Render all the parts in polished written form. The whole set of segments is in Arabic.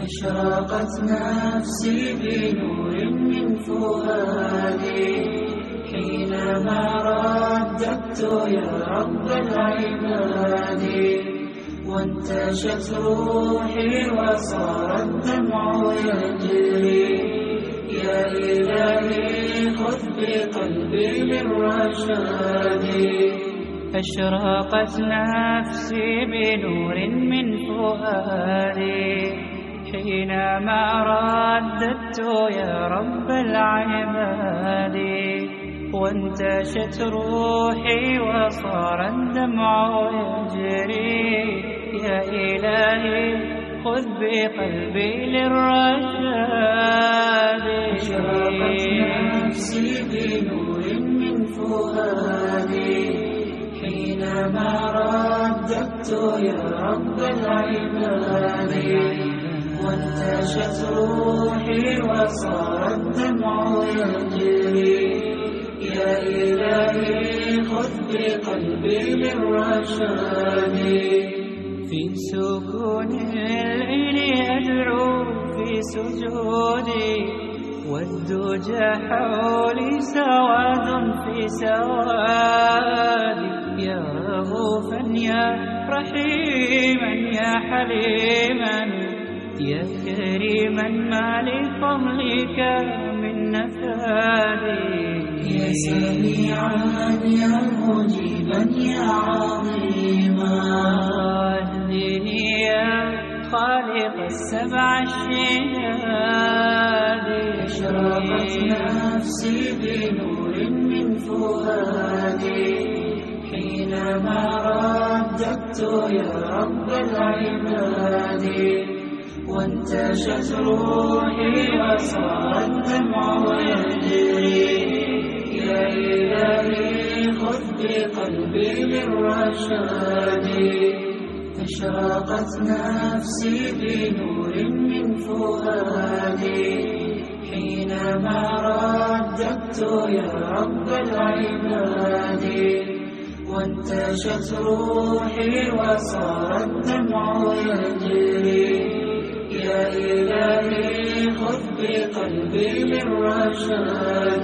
أشرقت نفسي بنور من فؤادي حينما رددت يا رب العباد، وانتشت روحي وصار الدمع يجري. يا إلهي خذ بقلبي للرشاد. أشرقت نفسي بنور من فؤادي حينما رددت يا رب العباد، وانتشت روحي وصار الدمع يجري. يا إلهي خذ بقلبي للرشاد. أشرقت نفسي بنور من فؤادي حينما رددت يا رب العباد، وانتشت روحي وصار الدمع يجري. يا إلهي خذ بقلبي للرشاد. في سكون الليل أدعو في سجودي، والدجى حولي سواد في سوادي. يا رؤوفا يا رحيما يا حليما يا كريما ما لفضلك من نفادي. يا سميعا يا مجيبا يا عظيما اهدني يا خالق السبع الشداد. أشرقت نفسي بنور من فؤادي حينما رددت يا رب العباد، وانتشت روحي وصار الدمع يجري. يا إلهي خذ بقلبي للرشاد. أشرقت نفسي بنور من فؤادي حينما رددت يا رب العباد، وانتشت روحي وصار الدمع يجري. يا إلهي خذ بقلبي للرشاد.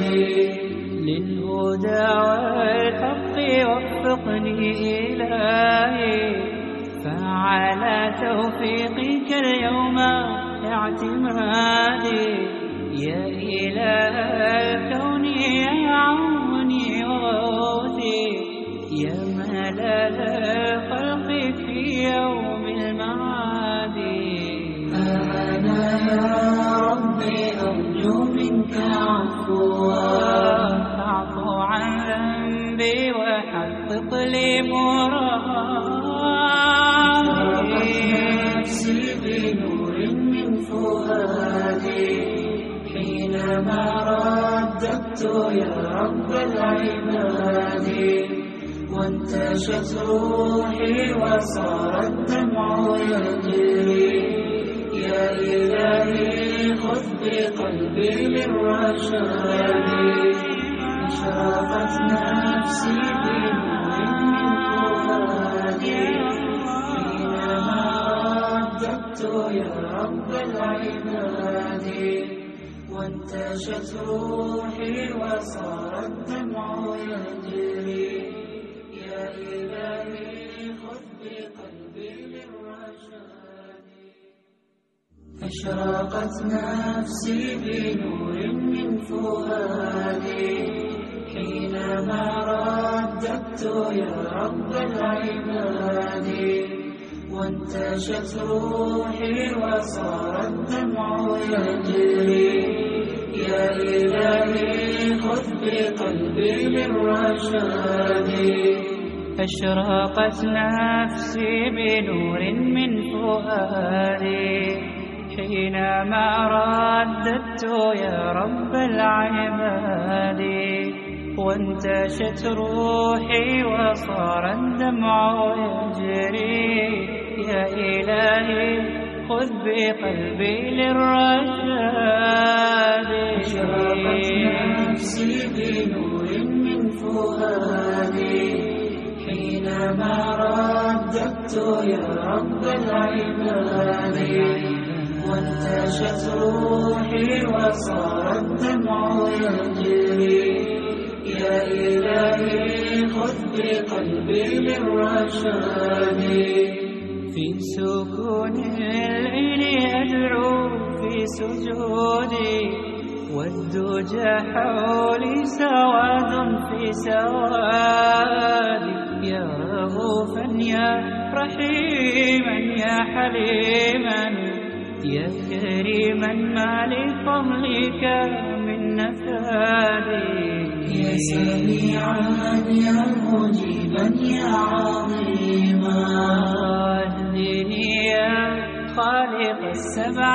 للهدى والحق وفقني إلهي، فعلى توفيقك اليوم اعتمادي. يا إله الكون يا عوني وغوثي، يا ملل الخلق في يوم المعاد. أنا يا ربي أرجو منك عفوا، فاعف عن ذنبي وحقق لي مرادي. نفسي بنور من فؤادي حينما رددت يا رب العباد، وانتشت روحي وصار الدمع يجري. يا إلهي خذ بقلبي للرشاد. أشرقت نفسي بنور من فؤادي حينما رددت يا رب العباد، وانتشت روحي وصار الدمع يجري. يا إلهي خذ بقلبي للرشاد. أشرقت نفسي بنور من فؤادي حينما رددت يا رب العباد، وانتشت روحي وصار الدمع يجري. يا إلهي خذ بقلبي للرشاد. أشرقت نفسي بنور من فؤادي حينما رددت يا رب العباد، وانتشت روحي وصار الدمع يجري. يا إلهي خذ بقلبي للرشاد. أشرقت نفسي بنور من فؤادي حينما رددت يا رب العباد، وانتشت روحي وصار الدمع يجري. يا إلهي خذ بقلبي للرشاد. في سكون الليل أدعو في سجودي، والدجى حولي سواد في سوادي. يا رؤوفا يا رحيما يا حليما، يا كريما ما لفضلك من نفادي. يا سميعا يا مجيبا يا عظيما، اهدني يا خالق السبع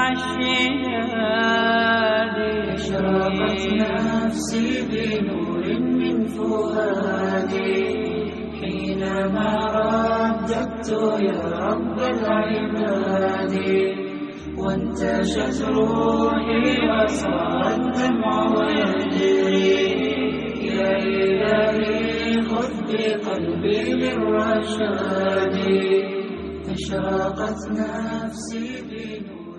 الشداد. أشرقت نفسي بنور من فؤادي، حينما رددت يا رب العباد. وانتشت روحي وصار الدمع يجري. يا إلهي خذ بقلبي للرشاد. أشرقت نفسي بنور